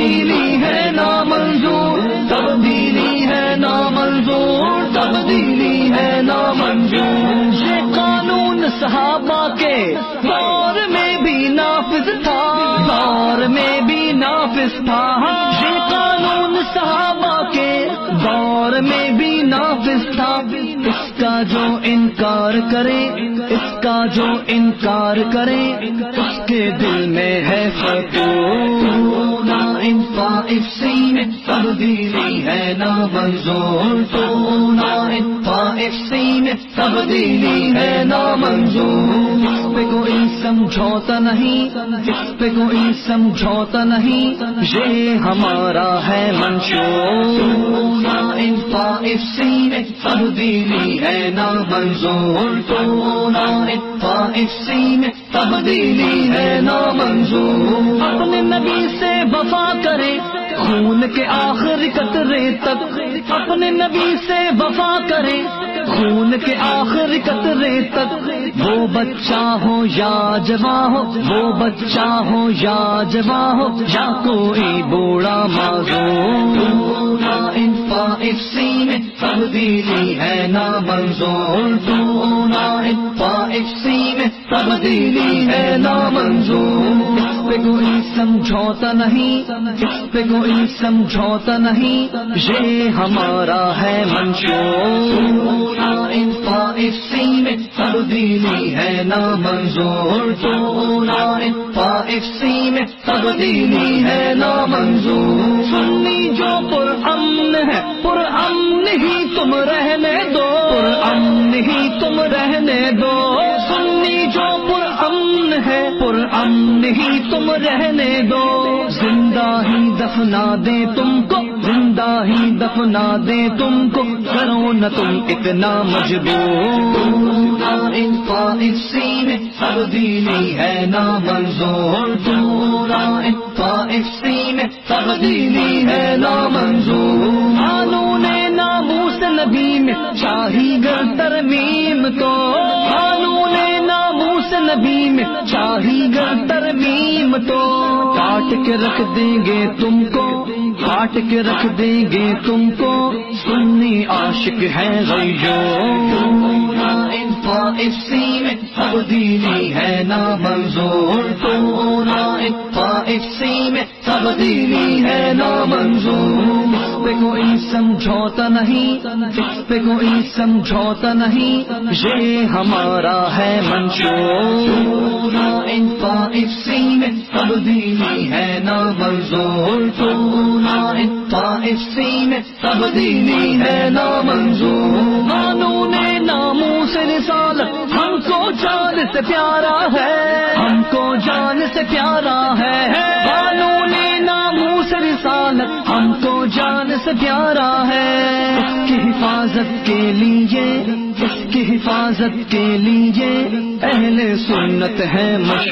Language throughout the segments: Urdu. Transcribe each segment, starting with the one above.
تبدیلی ہے نامنظور، تبدیلی ہے نامنظور، تبدیلی ہے نامنظور۔ یہ قانون صحابہ کے دور میں بھی نافذ تھا، دور میں بھی نافذ تھا، یہ قانون صحابہ کے دور میں بھی نافذ تھا۔ اس کا جو انکار کرے، اس کا جو انکار کرے، اس کے دل میں ہے فتور۔ ان طائف سین تبدیلی ہے نامنظور، تو ان طائف سین تبدیلی ہے نامنظور۔ اس پہ کوئی سمجھوتا نہیں، اس پہ کوئی سمجھوتا نہیں، یہ ہمارا ہے منشور۔ ان طائف سین تبدیلی ہے نامنظور، تو ان طائف سین تبدیلی ہے نامنظور۔ اپنے نبی سے وفا کرے خون کے آخری قطرے تک، اپنے نبی سے وفا کرے خون کے آخری قطرے تک، وہ بچہ ہو یا جوان ہو، وہ بچہ ہو یا جوان ہو، یا کوئی بوڑھا معذور۔ ان طائف سین تبدیلی ہے نامنظور، تو ان طائف سین تبدیلی ہے نامنظور۔ اس پہ کوئی سمجھوتا نہیں، اس پہ کوئی سمجھوتا نہیں، یہ ہمارا ہے منشور۔ ان طائف سین تبدیلی ہے نامنظور، تو ان طائف سین تبدیلی ہے نامنظور۔ سنی جو پرامن ہے، پرامن ہی تم رہنے دو، پرامن ہی تم رہنے دو۔ سنی جو پرامن ہے، پرامن ہی تم رہنے دو۔ زندہ ہی دفنا دے تم کو، زندہ ہی دفنا دے تم کو، کرو نہ تم اتنا مجبور۔ ان طائف سین تبدیلی ہے نامنظور، تو ان طائف سین تبدیلی ہے نامنظور۔ قانون ناموس نبی میں چاہی گر ترمیم تو، قانون ناموس نبی میں چاہی گر ترمیم تو، کاٹ کے رکھ دیں گے تم کو، کاٹ کے رکھ دیں گے تم کو، سنی عاشق ہے غیور۔ ان طائف سین تبدیلی ہے نامنظور، تو ان طائف سین تبدیلی ہے نامنظور۔ اس پہ کوئی سمجھوتا نہیں، اس پہ کوئی سمجھوتا نہیں، یہ ہمارا ہے منشور۔ ان طائف سین تبدیلی ہے نامنظور، تو ان طائف سین تبدیلی ہے نامنظور۔ قانون ناموس رسالت ہم کو جان سے پیارا ہے، ہم کو جان سے پیارا ہے۔ قانون ناموس رسالت ہم کو جان سے پیارا ہے۔ اس کی حفاظت کے لیے، اس کی حفاظت کے لیے اہل سنت ہے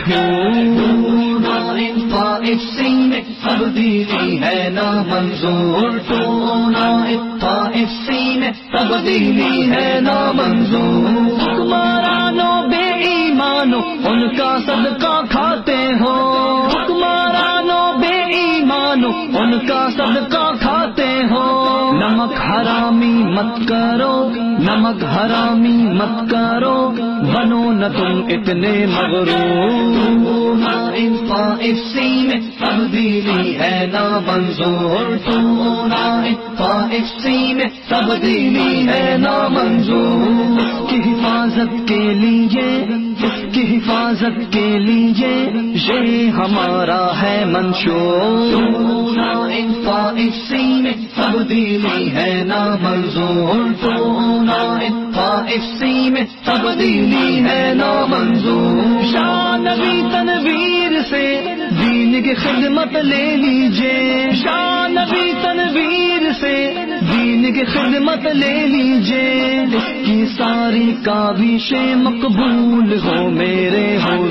مشہور۔ ان طائف سین تبدیلی ہے نامنظور، تو ان طائف سین تبدیلی ہے نامنظور۔ حکمرانو بے ایمانو ان کا صدقہ کھاتے ہو، حکمرانو بے ایمانو ان کا صدقہ کھاتے ہو۔ نمک حرامی مت کرو، نمک حرامی مت کرو، بنو نہ تم اتنے مغرور۔ ان طائف سین تبدیلی ہے نامنظور، تو ان طائف سین تبدیلی ہے نامنظور۔ اس کی حفاظت کے لیے، اس کی حفاظت کے لیے یہ ہمارا ہے منشور۔ ان طائف سین تبدیلی ہے نامنظور، تو ان طائف سین تبدیلی ہے نامنظور۔ شاہ نبی تنویر سے دین کی خدمت لے لیجئے، شاہ نبی تنویر سے دین کی خدمت لے لیجئے، اس کی ساری کاوشیں مقبول ہو میرے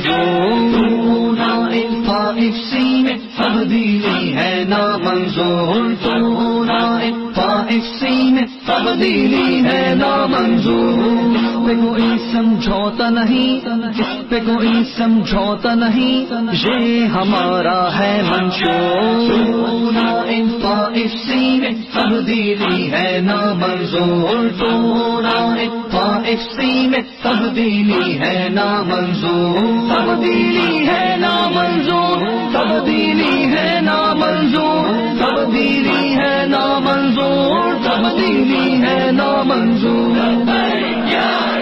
حضور۔ ان طائف سین تبدیلی ہے نامنظور، تو ان طائف سین تبدیلی ہے نامنظور۔ پہ کوئی سمجھوتا نہیں، اس پہ کوئی سمجھوتا نہیں، یہ ہمارا ہے منشور۔ ان طائف میں تبدیلی ہے نامنظور، طائف میں تبدیلی ہے نامنظور، تبدیلی ہے نامنظور، تبدیلی ہے نامنظور، تبدیلی ہے نامنظور، تبدیلی ہے نامنظور۔